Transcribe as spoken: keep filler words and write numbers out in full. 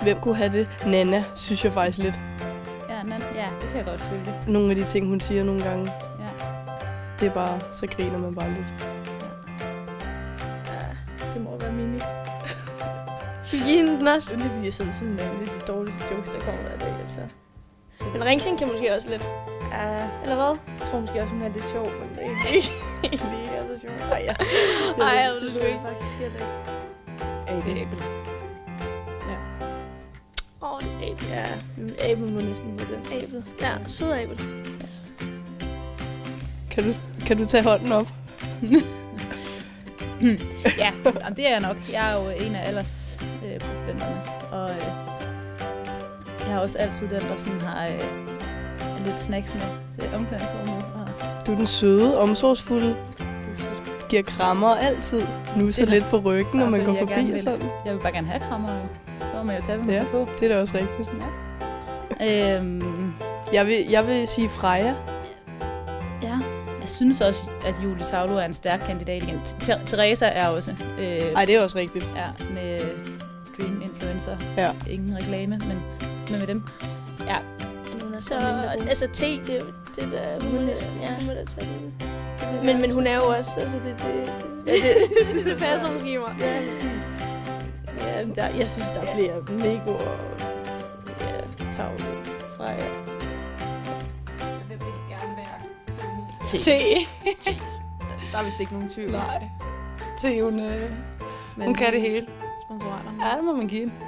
hvem kunne have det? Nana, synes jeg faktisk lidt. Ja, Nana, ja, det kan jeg godt følge. Nogle af de ting, hun siger nogle gange. Ja. Det er bare, så griner man bare lidt. Ja, det må være Mini. Skal vi give hende den også? Det er lige fordi, jeg sådan sådan med lidt de dårlige jokes, der kommer hver dag, altså. Men Ringsing kan måske også lidt. Ja. Eller hvad? Jeg tror måske også, hun er lidt sjov, men det er ikke egentlig ikke er så sjov. Ej, ja. Ej, jeg ved det sgu ikke. Faktisk heller ikke. Det er æble. Ja. Åh, oh, det er æble. Ja, æble må næsten blive det. Æble. Ja, sød æble. Kan du, kan du tage hånden op? Ja, jamen, det er jeg nok. Jeg er jo en af alderspræsidenterne, øh, og øh, jeg har også altid den, der sådan har øh, lidt snacks med til omklædningsrummet. Og Du er den søde, omsorgsfulde, det er sødt. giver krammer altid. Nu så Det er- lidt på ryggen, når man går jeg forbi gerne og vil. sådan. Jeg vil bare gerne have krammer, jo. Så må man jo tage dem Ja. på. Det er da også rigtigt. Ja. Øhm, Jeg vil, jeg vil sige Freja. ja. Jeg synes også, at Julie Tavlo er en stærk kandidat igen. Ter- Teresa er også. Øh, Ej, det er også rigtigt. Ja, med Dream Influencer. Ja. Ingen reklame, men, men med dem. Ja. Så, altså T, det er jo det der, hun må ja. Hun må da tage det. Men, men hun er jo også, altså det, det, ja, det, det, det passer måske mig. Ja, præcis. Ja, der, jeg synes, der er flere Lego og ja, Tavle fra ja. Hvem vil gerne være T. T. Der er vist ikke nogen tvivl. Nej. T, hun, øh, Men hun kan det hele. Sponsorater. Ja, det må man give hende.